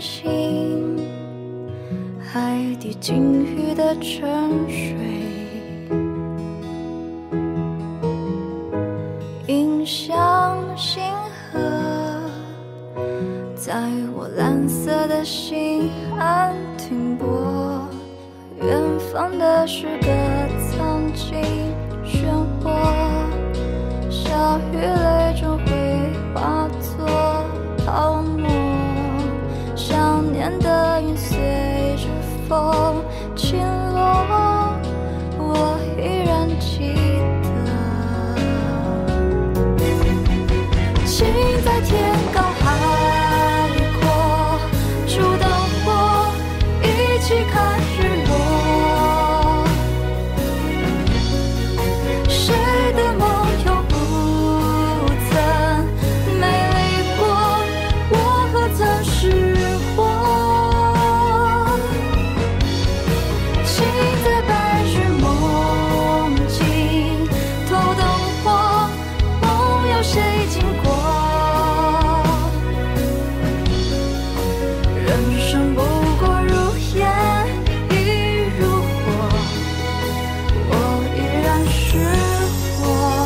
心，海底鲸鱼的沉睡，映向星河，在我蓝色的心岸停泊。远方的是个苍劲漩涡，小鱼泪中会化作泡沫，想念的云随着风倾落，我依然记得。请在天高海阔，烛灯火，一起看日落。谁的梦又不曾美丽过？我何曾失火？请在白日梦境头灯火，梦有谁经过？人生不过如烟亦如火，我依然是我。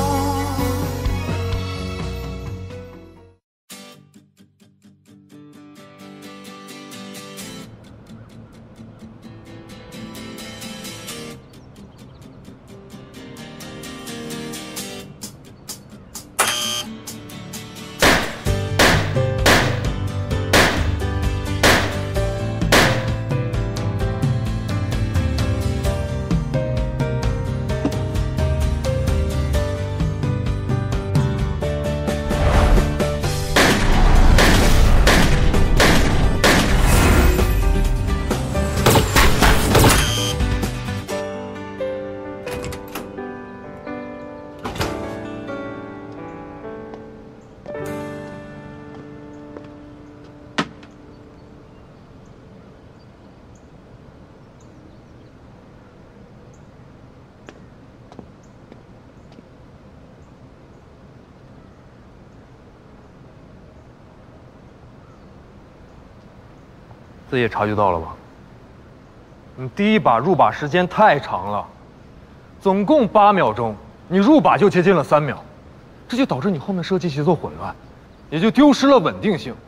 自己也察觉到了吧？你第一把入靶时间太长了，总共8秒钟，你入靶就接近了3秒，这就导致你后面射击节奏混乱，也就丢失了稳定性。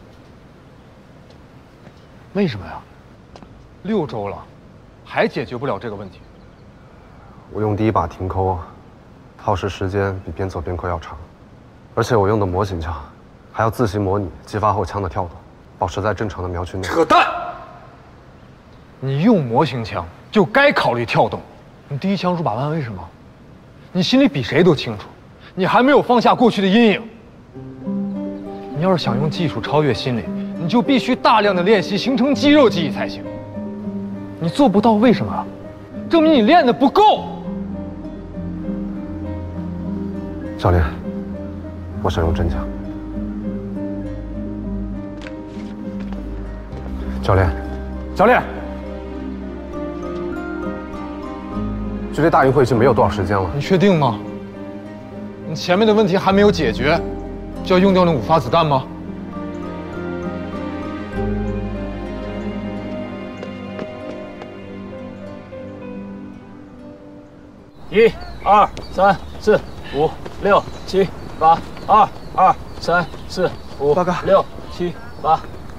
为什么呀？6周了，还解决不了这个问题。 我用第一把停扣，耗时时间比边走边扣要长，而且我用的模型枪还要自行模拟击发后枪的跳动，保持在正常的瞄区内。 扯淡！你用模型枪就该考虑跳动。你第一枪入靶弯为什么？你心里比谁都清楚，你还没有放下过去的阴影。你要是想用技术超越心理，你就必须大量的练习，形成肌肉记忆才行。你做不到，为什么？证明你练的不够。 教练，我想用真枪。教练，教练，距离大运会已经没有多少时间了。 你确定吗？你前面的问题还没有解决，就要用掉那5发子弹吗？ 1、2、3、4、5、6、7、8、2、2、3、4、5、6、7、8。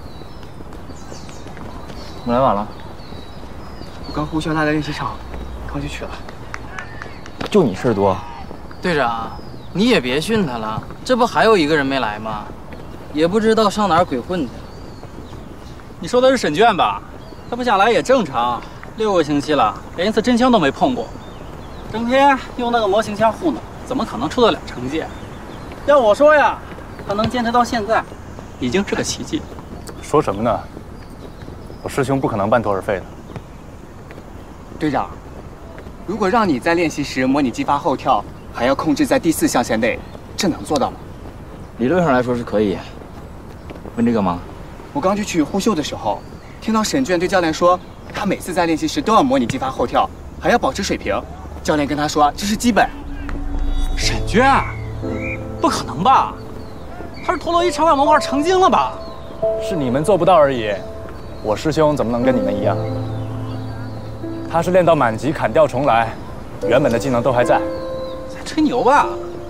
我来晚了， 我刚呼啸大的练习场，刚就去了。 就你事儿多。 队长，你也别训他了，这不还有一个人没来吗？也不知道上哪儿鬼混去了。 你说的是沈卷吧？他不想来也正常，6个星期了，连一次真枪都没碰过，整天用那个模型枪糊弄，怎么可能出得了成绩？要我说呀，他能坚持到现在，已经是个奇迹。 说什么呢？我师兄不可能半途而废的。 队长，如果让你在练习时模拟击发后跳，还要控制在第4象限内，这能做到吗？ 理论上来说是可以。问这个吗？ 我刚去呼秀的时候，听到沈卷对教练说，他每次在练习时都要模拟击发后跳，还要保持水平。教练跟他说这是基本。 沈卷，不可能吧？他是陀螺仪场外模块成精了吧？ 是你们做不到而已。我师兄怎么能跟你们一样？他是练到满级砍掉重来，原本的技能都还在。 在吹牛吧？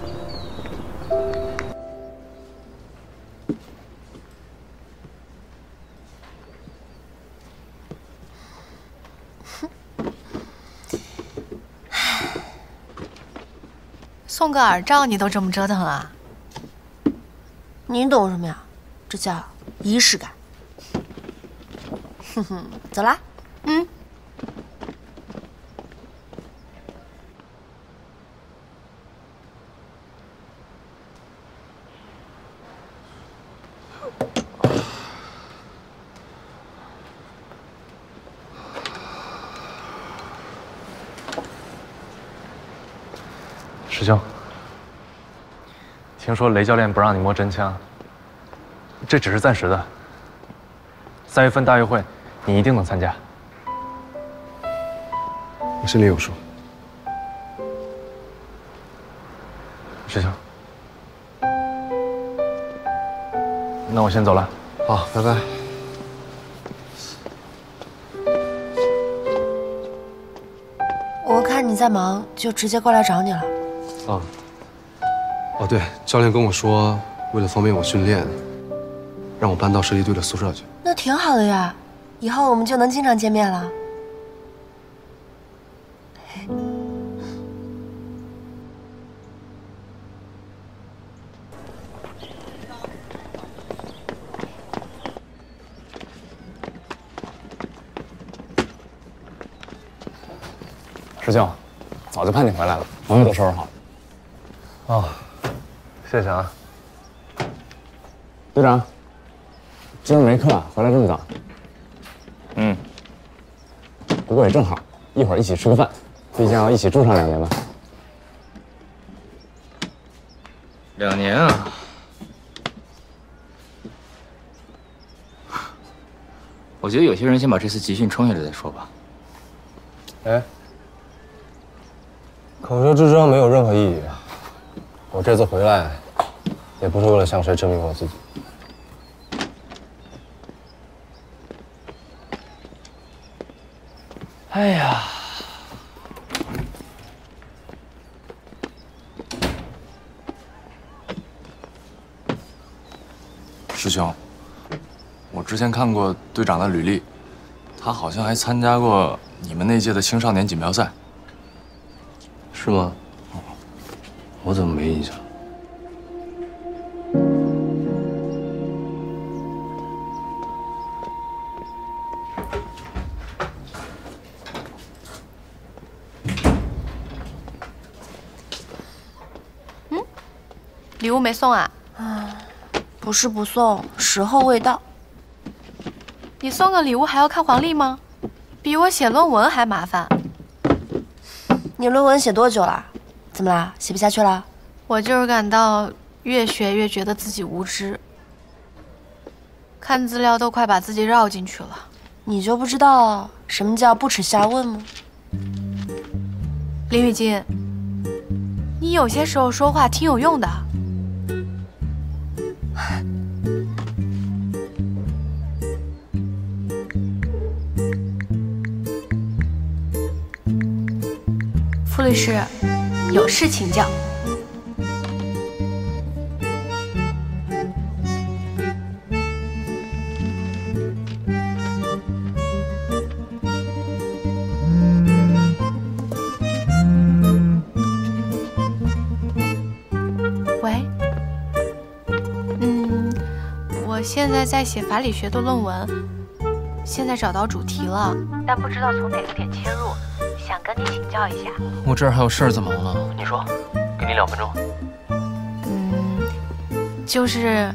送个耳罩你都这么折腾啊？ 你懂什么呀？这叫仪式感。哼哼，走啦。 嗯。 师兄，听说雷教练不让你摸真枪，这只是暂时的。3月份大运会，你一定能参加。 我心里有数。 师兄，那我先走了。 好，拜拜。 我看你在忙，就直接过来找你了。 哦，对，教练跟我说，为了方便我训练，让我搬到射击队的宿舍去。 那挺好的呀，以后我们就能经常见面了。 师兄，早就盼你回来了，朋友都收拾好了。 哦，谢谢啊。 队长，今儿没课，回来这么早。不过也正好，一会儿一起吃个饭，毕竟要一起住上2年吧。 2年啊！我觉得有些人先把这次集训冲下来再说吧。 哎，口舌之争没有任何意义。我这次回来，也不是为了向谁证明我自己。 哎呀， 师兄，我之前看过队长的履历，他好像还参加过你们那届的青少年锦标赛。 是吗？我怎么没印象？ 礼物没送啊？ 不是不送，时候未到。 你送个礼物还要看黄历吗？比我写论文还麻烦。 你论文写多久了？怎么啦？写不下去了？ 我就是感到越学越觉得自己无知，看资料都快把自己绕进去了。 你就不知道什么叫不耻下问吗？ 林雨金，你有些时候说话挺有用的。傅律师，有事请教。喂，我现在在写法理学的论文，现在找到主题了，但不知道从哪个点切入，想跟你请教一下。 我这儿还有事儿，怎么了？ 你说，给你2分钟。 就是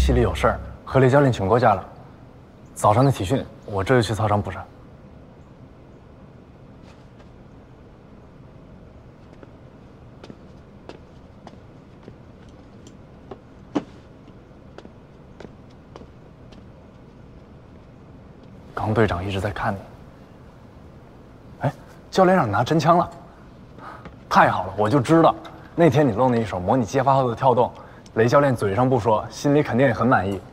系里有事儿，和雷教练请过假了。早上的体训，我这就去操场补上。刚队长一直在看你。哎，教练让你拿真枪了，太好了！我就知道，那天你露那一手模拟揭发后的跳动，雷教练嘴上不说，心里肯定也很满意。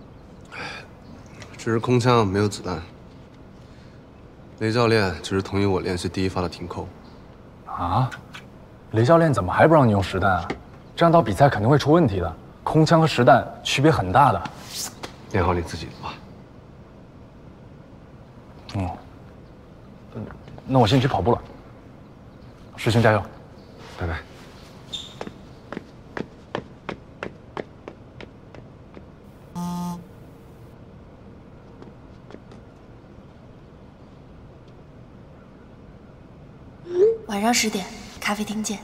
只是空枪没有子弹。雷教练只是同意我练习第一发的停扣。 啊？雷教练怎么还不让你用实弹啊？这样到比赛肯定会出问题的。空枪和实弹区别很大的。 练好你自己的吧。 那我先去跑步了。师兄加油， 拜拜。 晚上10点，咖啡厅见。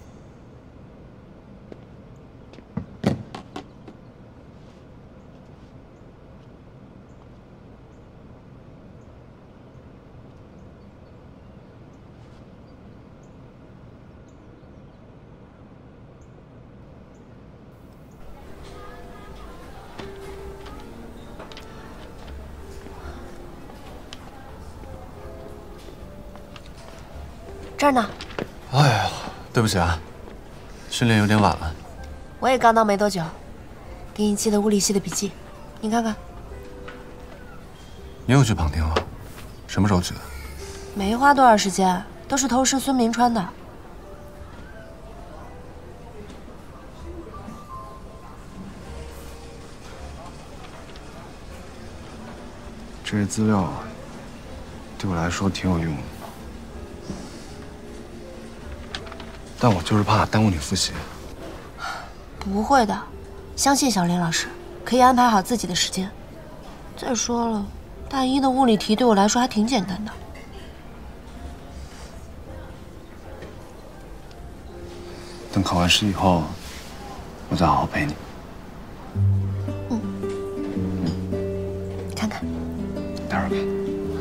这儿呢。 哎呀，对不起啊，训练有点晚了。 我也刚到没多久，给你寄的物理系的笔记，你看看。 你又去旁听了？什么时候去的？ 没花多少时间，都是偷师孙明川的。 这些资料对我来说挺有用的。但我就是怕耽误你复习。 不会的，相信小林老师，可以安排好自己的时间。再说了，大一的物理题对我来说还挺简单的。 等考完试以后，我再好好陪你。 看看， 待会儿看。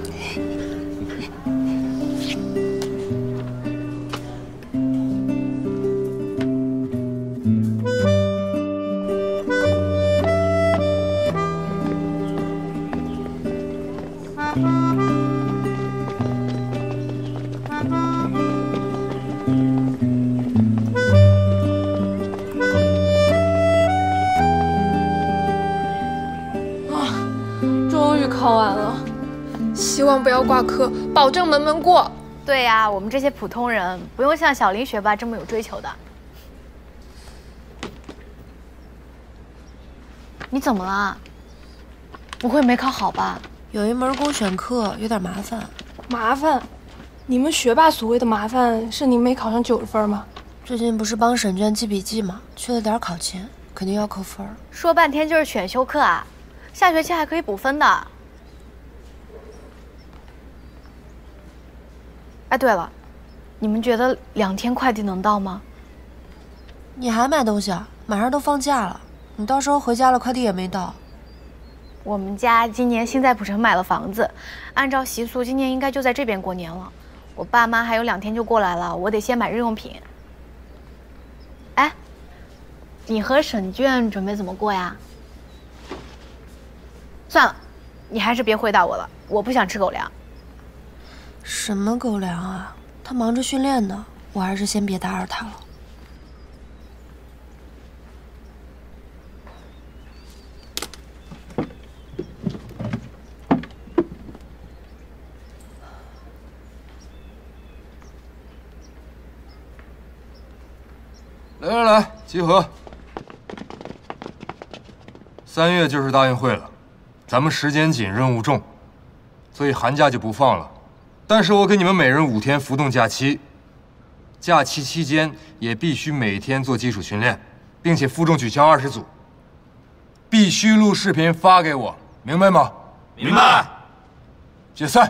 考完了，希望不要挂科，保证门门过。 对呀，我们这些普通人不用像小林学霸这么有追求的。你怎么了？不会没考好吧？ 有一门公选课有点麻烦。 麻烦？你们学霸所谓的麻烦是你没考上90分吗？ 最近不是帮审卷记笔记吗？缺了点考勤，肯定要扣分。 说半天就是选修课啊，下学期还可以补分的。哎，对了，你们觉得2天快递能到吗？ 你还买东西啊？马上都放假了，你到时候回家了，快递也没到。 我们家今年新在浦城买了房子，按照习俗，今年应该就在这边过年了。我爸妈还有2天就过来了，我得先买日用品。哎，你和审卷准备怎么过呀？算了，你还是别回答我了，我不想吃狗粮。 什么狗粮啊？他忙着训练呢，我还是先别打扰他了。 来，集合。3月就是大运会了，咱们时间紧，任务重，所以寒假就不放了。但是我给你们每人5天浮动假期，假期期间也必须每天做基础训练，并且负重举枪20组，必须录视频发给我，明白吗？ 明白。 解散。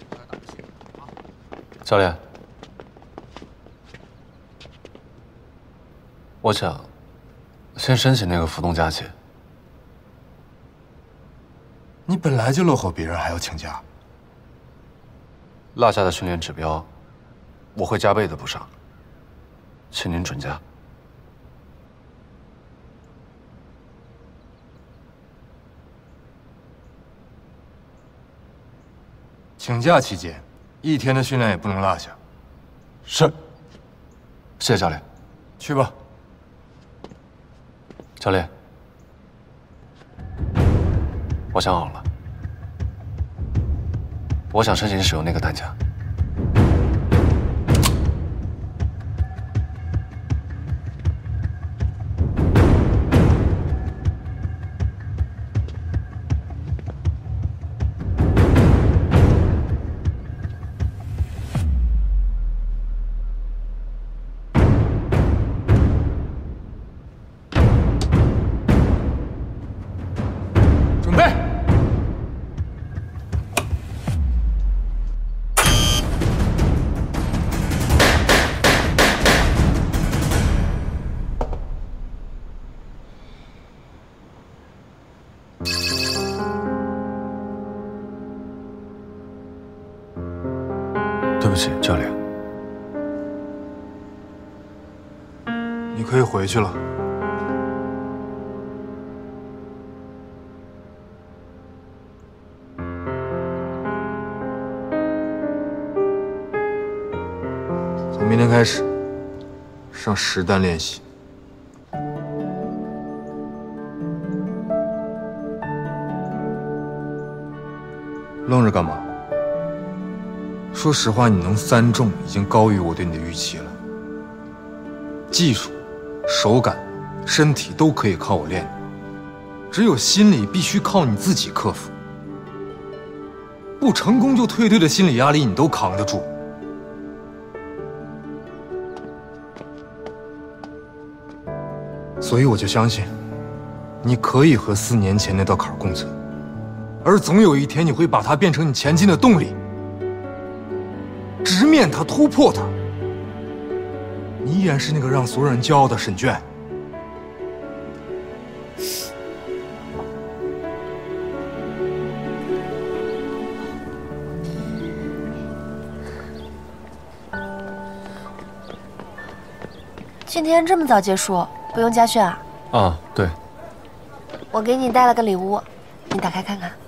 教练， 我想先申请那个浮动假期。 你本来就落后别人，还要请假。 落下的训练指标，我会加倍的补上，请您准假。 请假期间，1天的训练也不能落下。 是。谢谢教练。 去吧。 教练，我想好了，我想申请使用那个弹夹。 准备。 对不起，教练。 你可以回去了。从明天开始，上实弹练习。愣着干嘛？说实话，你能3中已经高于我对你的预期了。技术、手感、身体都可以靠我练，只有心理必须靠你自己克服。不成功就退队的心理压力，你都扛得住。所以我就相信，你可以和4年前那道坎共存，而总有一天你会把它变成你前进的动力。直面它，突破它。你依然是那个让所有人骄傲的沈娟。 今天这么早结束，不用家训啊？ 啊，对。 我给你带了个礼物，你打开看看。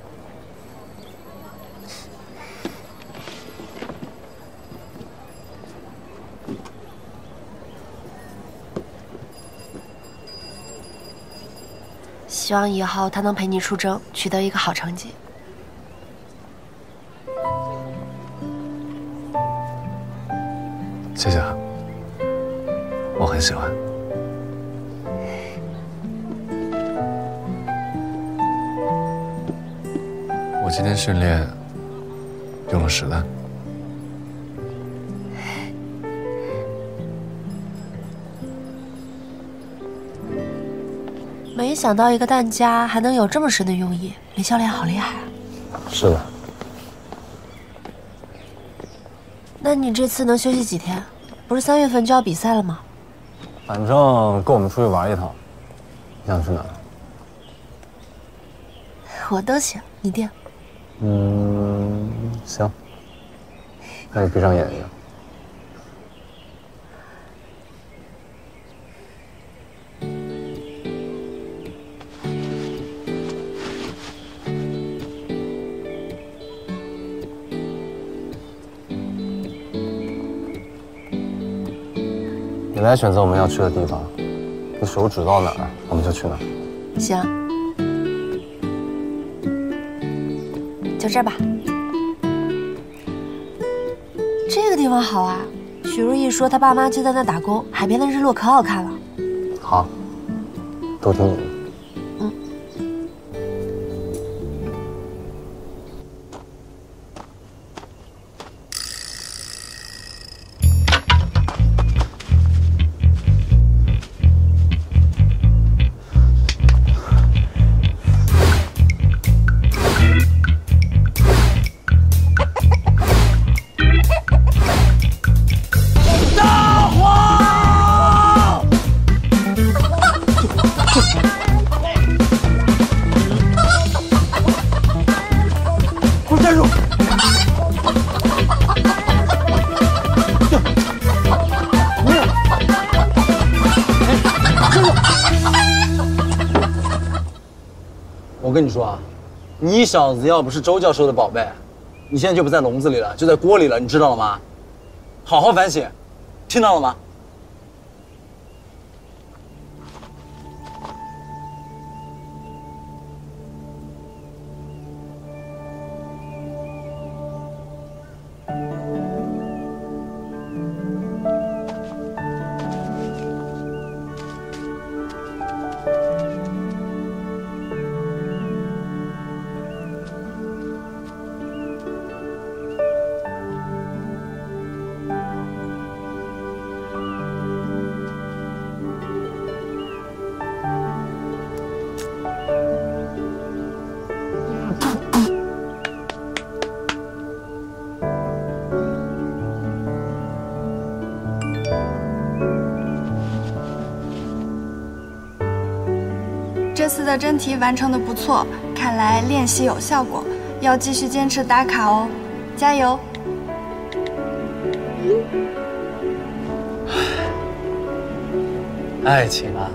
希望以后他能陪你出征，取得一个好成绩。 谢谢啊，我很喜欢。我今天训练用了实弹。 没想到一个弹夹还能有这么深的用意，李教练好厉害啊！ 是的。 那你这次能休息几天？不是3月份就要比赛了吗？ 反正跟我们出去玩一趟。你想去哪儿？ 我都行，你定。 行。那你闭上眼睛。你来选择我们要去的地方，你手指到哪儿，我们就去哪儿。 行，就这儿吧。这个地方好啊，许如意说她爸妈就在那打工，海边的日落可好看了。 好，都听你的。 站住！ 我跟你说啊，你小子要不是周教授的宝贝，你现在就不在笼子里了，就在锅里了，你知道了吗？好好反省，听到了吗？ 这次的真题完成的不错，看来练习有效果，要继续坚持打卡哦，加油！ 爱情啊，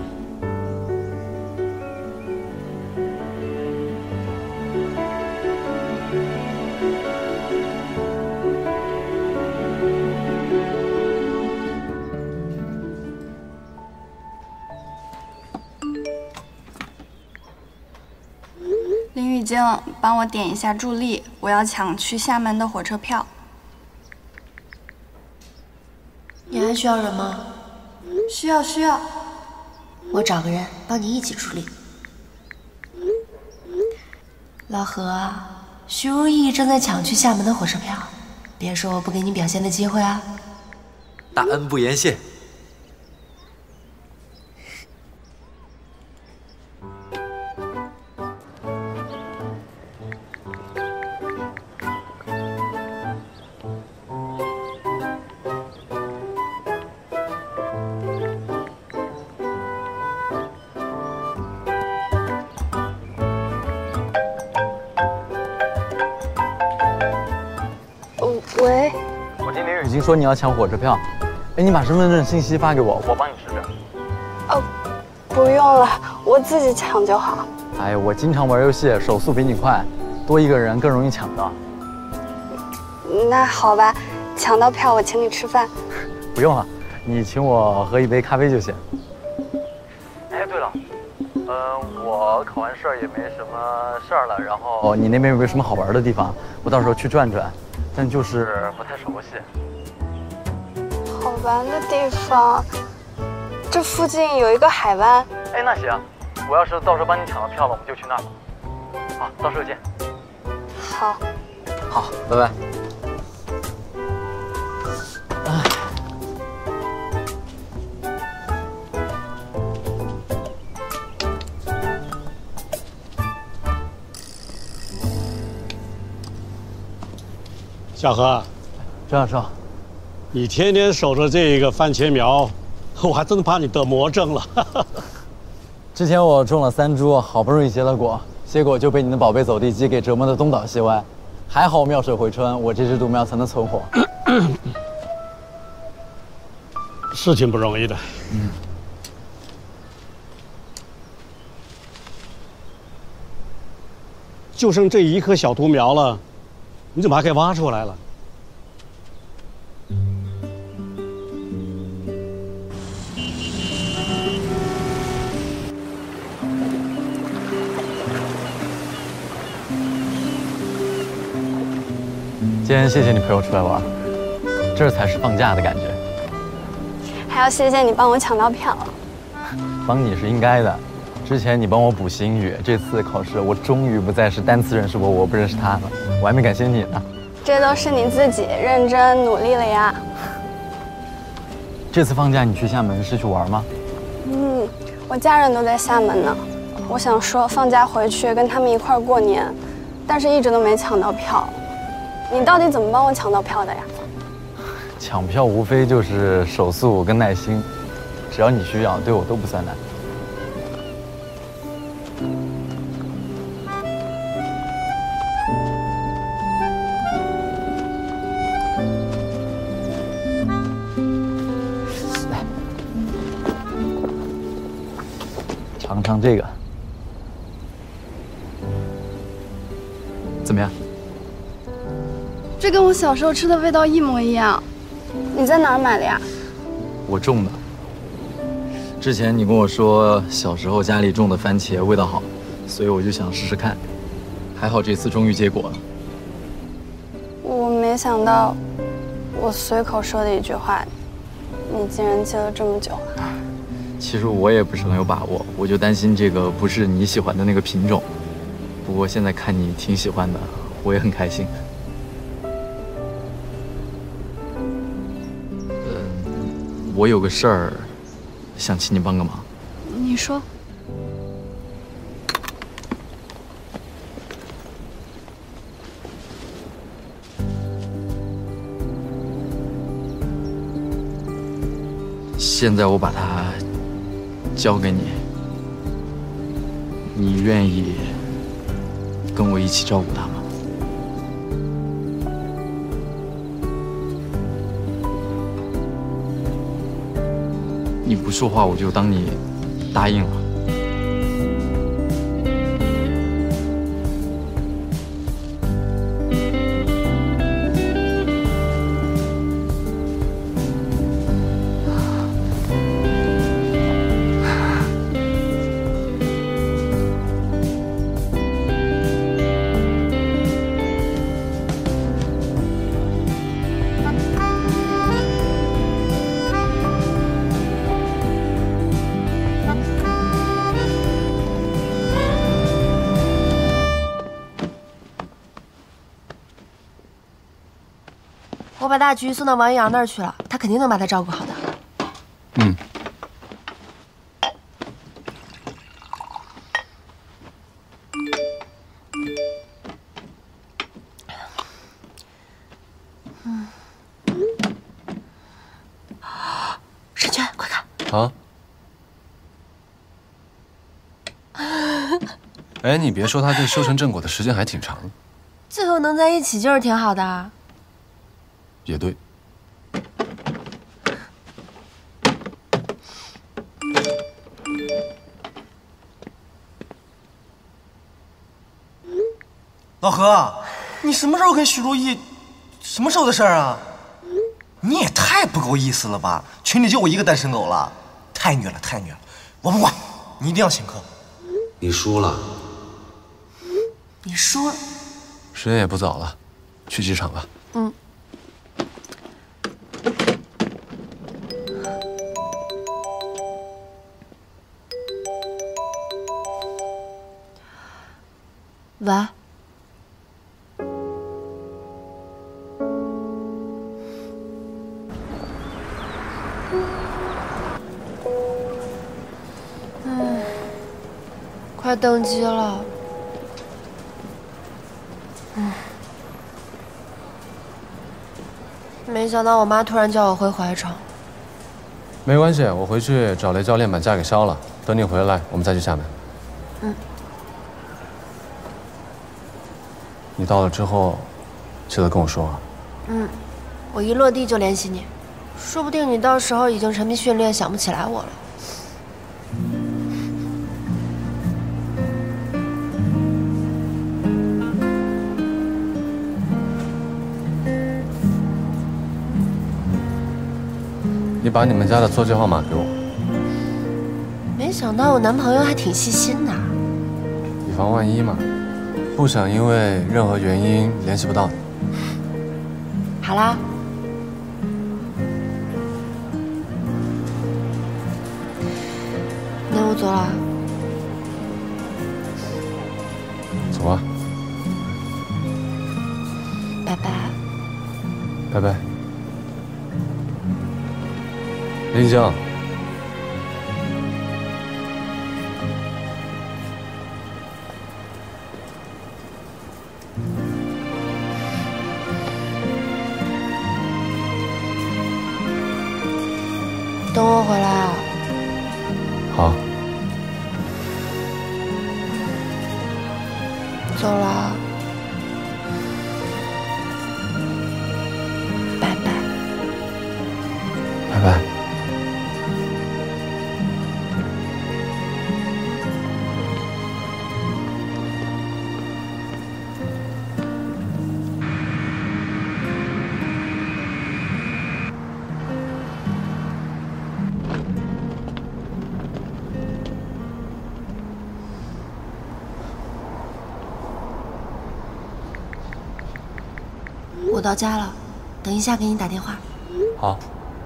林雨静，帮我点一下助力，我要抢去厦门的火车票。 你还需要人吗？ 需要。 我找个人帮你一起助力。老何啊，徐如意正在抢去厦门的火车票，别说我不给你表现的机会啊！ 大恩不言谢。 喂， 我听林雨静说你要抢火车票，哎，你把身份证信息发给我，我帮你试试。 哦，不用了，我自己抢就好。 哎呀，我经常玩游戏，手速比你快，多一个人更容易抢到。 那好吧，抢到票我请你吃饭。 不用了，你请我喝一杯咖啡就行。哎，对了，我考完试也没什么事儿了，然后你那边有没有什么好玩的地方？我到时候去转转，但就是不太熟悉。 好玩的地方，这附近有一个海湾。 哎，那行，我要是到时候帮你抢到票了，我们就去那儿。好，到时候见。 好。 好，拜拜。 小何， 张教授， 你天天守着这个番茄苗，我还真怕你得魔怔了。 之前我种了3株，好不容易结了果，结果就被你的宝贝走地鸡给折磨得东倒西歪。还好妙水回春，我这只独苗才能存活。 是挺不容易的。就剩这一棵小独苗了，你怎么还给挖出来了？ 今天谢谢你陪我出来玩，这才是放假的感觉。 还要谢谢你帮我抢到票。 帮你是应该的，之前你帮我补习英语，这次考试我终于不再是单词认识我不认识他了，我还没感谢你呢。 这都是你自己认真努力了呀。 这次放假你去厦门是去玩吗？ 我家人都在厦门呢，我想说放假回去跟他们一块过年，但是一直都没抢到票。你到底怎么帮我抢到票的呀？ 抢票无非就是手速跟耐心，只要你需要，对我都不算难。 尝这个，怎么样？ 这跟我小时候吃的味道一模一样。你在哪儿买的呀？ 我种的。之前你跟我说小时候家里种的番茄味道好，所以我就想试试看。还好这次终于结果了。 我没想到，我随口说的一句话，你竟然记了这么久啊！ 其实我也不是很有把握，我就担心这个不是你喜欢的那个品种。不过现在看你挺喜欢的，我也很开心。我有个事儿，想请你帮个忙。 你说。 现在我把它交给你，你愿意跟我一起照顾它吗？你不说话，我就当你答应了。 我把大橘送到王一阳那儿去了，他肯定能把他照顾好的。 嗯。 沈娟，快看！ 啊？哎，你别说，他这修成正果的时间还挺长。 最后能在一起就是挺好的。 也对。 老何，你什么时候跟徐如意？什么时候的事儿啊？你也太不够意思了吧！群里就我一个单身狗了，太虐了，太虐了！我不管，你一定要请客。 你输了。 你输了。 时间也不早了，去机场吧。 嗯。喂。快登机了。没想到我妈突然叫我回怀城。 没关系，我回去找雷教练把假给消了。等你回来，我们再去厦门。 嗯。 你到了之后，记得跟我说啊。 嗯，我一落地就联系你，说不定你到时候已经沉迷训练，想不起来我了。 你把你们家的座机号码给我。 没想到我男朋友还挺细心的。 以防万一嘛，不想因为任何原因联系不到你。 好啦。那我走了。 走啊。 拜拜。 拜拜。林江， 等我回来啊。 好。 走了。拜拜。 拜拜。 我到家了，等一下给你打电话。 好。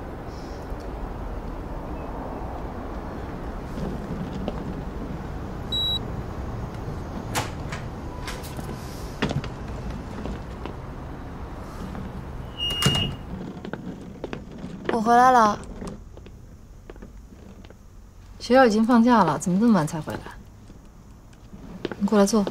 我回来了。 学校已经放假了，怎么这么晚才回来？你过来坐。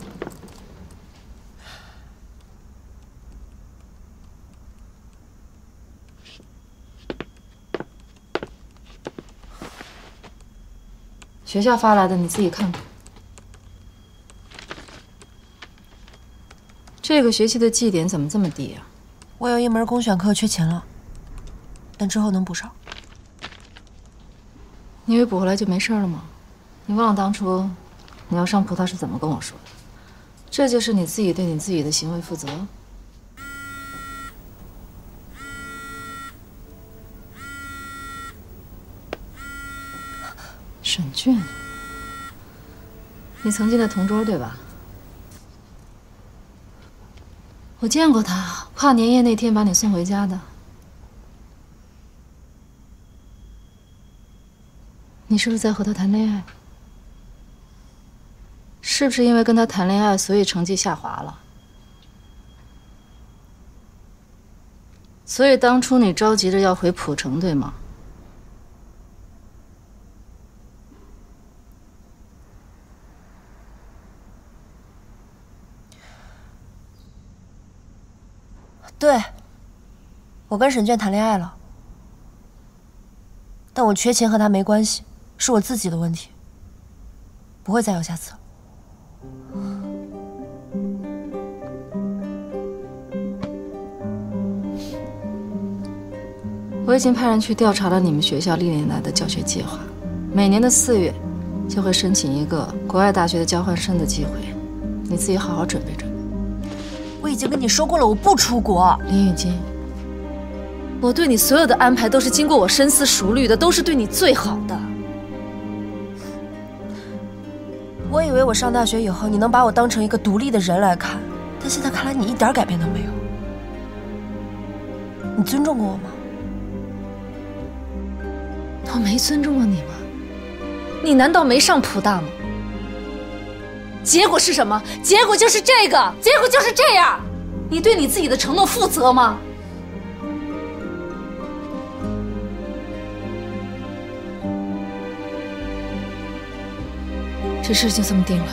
学校发来的，你自己看看。这个学期的绩点怎么这么低呀？ 我有一门公选课缺勤了，但之后能补上。 你以为补回来就没事了吗？你忘了当初你要上葡萄是怎么跟我说的？这就是你自己对你自己的行为负责。沈俊，你曾经的同桌对吧？我见过他，跨年夜那天把你送回家的。你是不是在和他谈恋爱？是不是因为跟他谈恋爱，所以成绩下滑了？所以当初你着急着要回蒲城，对吗？ 对，我跟沈卷谈恋爱了，但我缺勤和他没关系，是我自己的问题，不会再有下次了。 我已经派人去调查了你们学校历年来的教学计划，每年的4月就会申请一个国外大学的交换生的机会，你自己好好准备准备。 我已经跟你说过了，我不出国。 林雨金，我对你所有的安排都是经过我深思熟虑的，都是对你最好的。 我以为我上大学以后，你能把我当成一个独立的人来看，但现在看来你一点改变都没有。你尊重过我吗？ 我没尊重过你吗？你难道没上普大吗？结果是什么？结果就是这个，结果就是这样。你对你自己的承诺负责吗？这事就这么定了，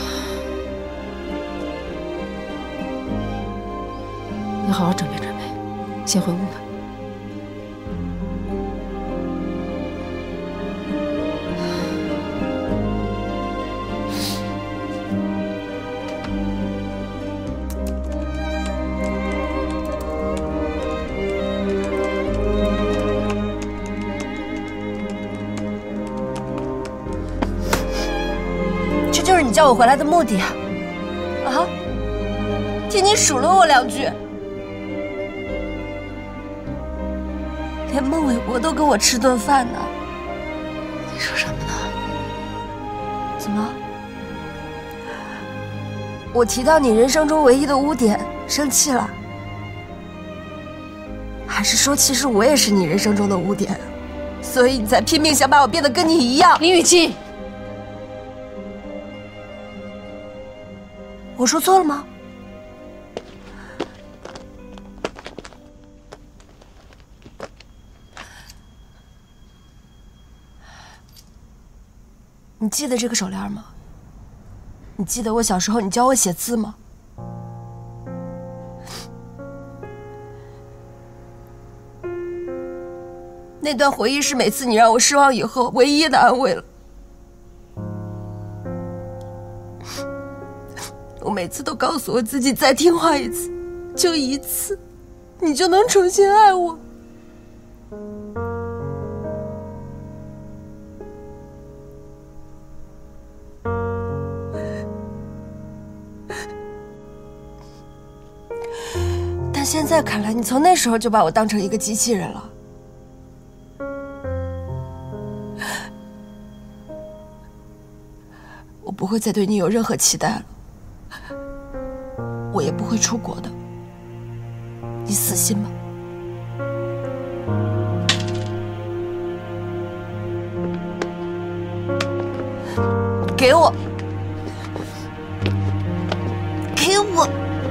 你好好准备准备，先回屋吧。 你叫我回来的目的啊？听你数落我2句，连孟伟博都跟我吃顿饭呢。 你说什么呢？ 怎么？我提到你人生中唯一的污点，生气了？还是说其实我也是你人生中的污点，所以你才拼命想把我变得跟你一样？ 林雨金。 我说错了吗？你记得这个手链吗？你记得我小时候你教我写字吗？那段回忆是每次你让我失望以后唯一的安慰了。我每次都告诉我自己，再听话一次，就一次，你就能重新爱我。但现在看来，你从那时候就把我当成一个机器人了。我不会再对你有任何期待了。我也不会出国的， 你死心吧。给我，给我！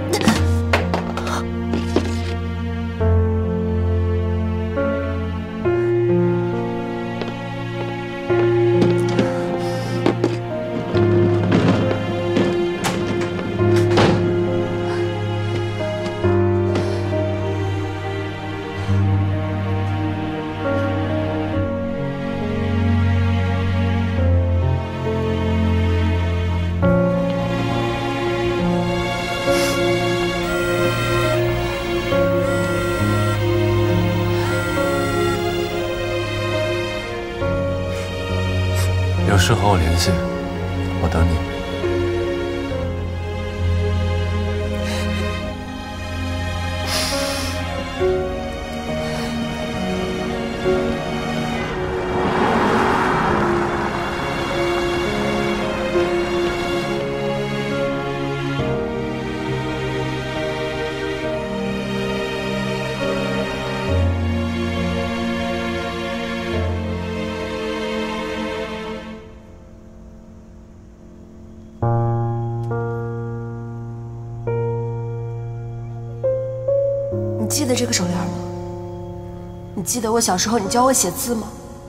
有事和我联系，我等你。 你记得这个手链吗？你记得我小时候你教我写字吗？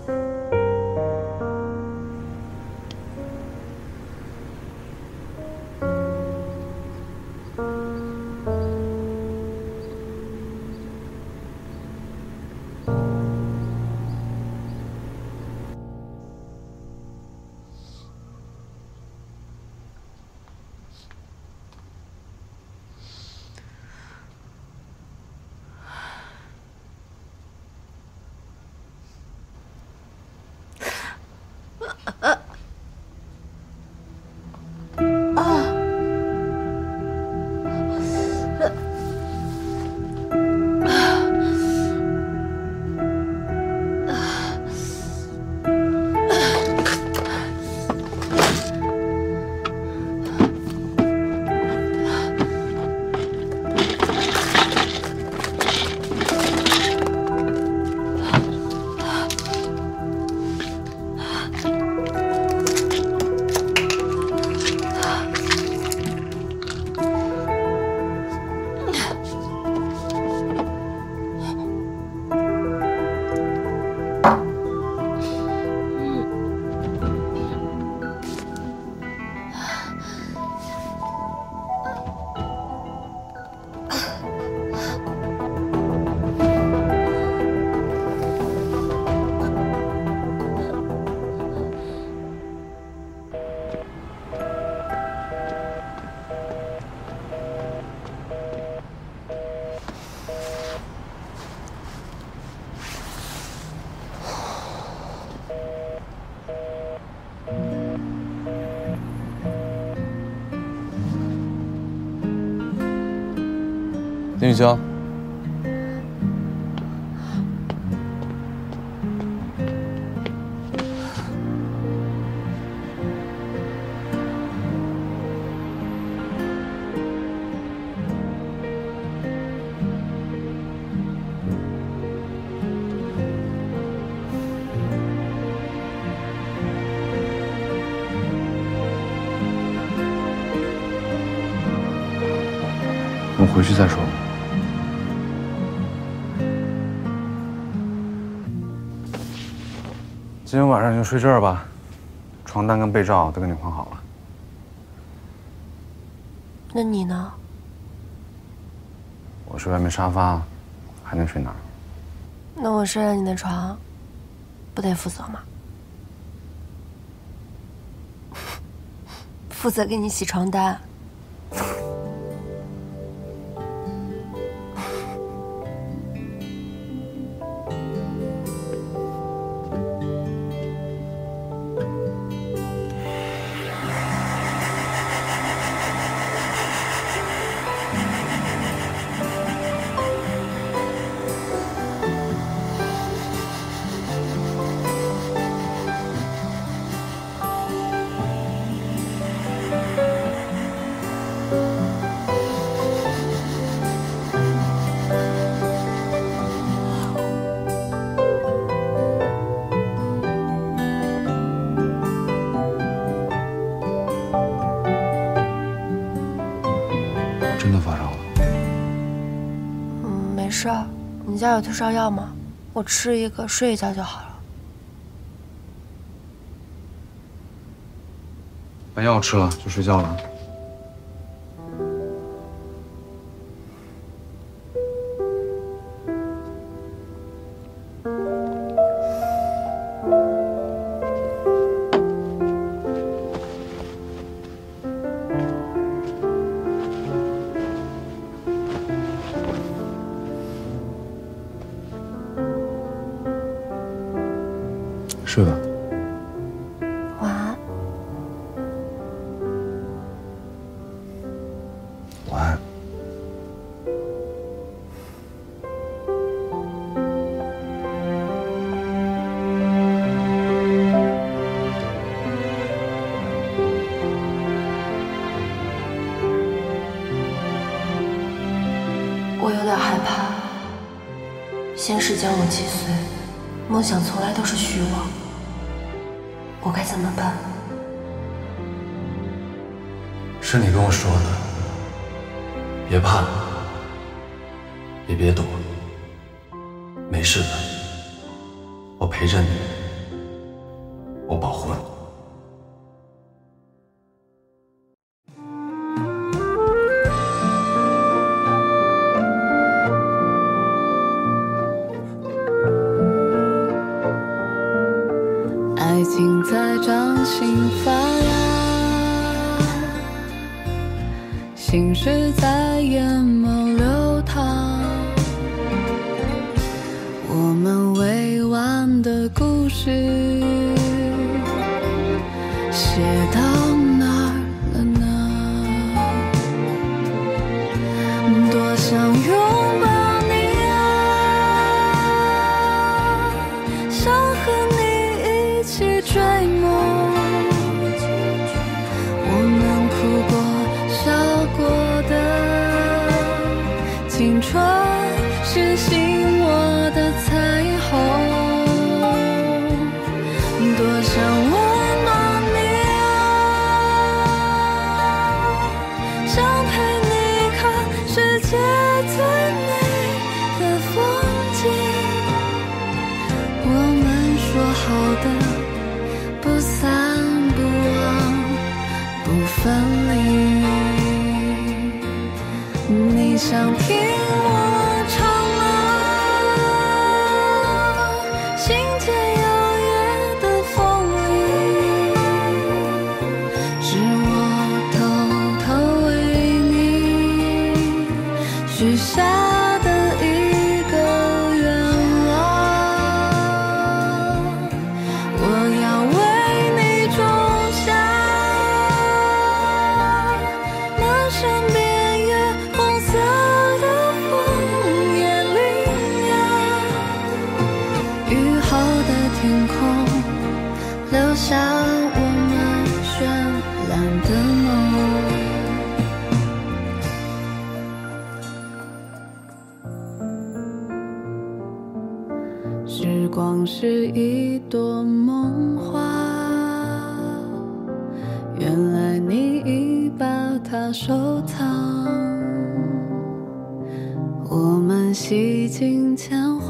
丁玉娇， 我们回去再说吧。今天晚上就睡这儿吧，床单跟被罩都给你换好了。 那你呢？ 我睡外面沙发，还能睡哪儿？ 那我睡了你的床，不得负责吗？负责给你洗床单。 事儿，你家有退烧药吗？我吃一个，睡一觉就好了。 把药吃了就睡觉了。睡吧。 晚安。 晚安。 我有点害怕，现实将我击碎，梦想从来都是虚妄。我该怎么办？ 是你跟我说的，别怕，也别躲，没事的，我陪着你，我保护你。 爱情在掌心发芽，心事在眼眸流淌，我们未完的故事写到哪儿了呢？多想拥抱你啊，想和你一起追梦，我们哭过笑过的青春是醒我的彩虹，多想温暖你啊，想陪你看世界最美的风景，我们说好的不散不忘不分离，你想听我唱吗？心间摇曳的风里，是我偷偷为你许下的一个愿望，我要为你种下满山遍野红色的枫叶林芽，雨后的天空留下我们绚烂的梦。时光是一朵梦花，原来你已把它收藏，我们洗尽铅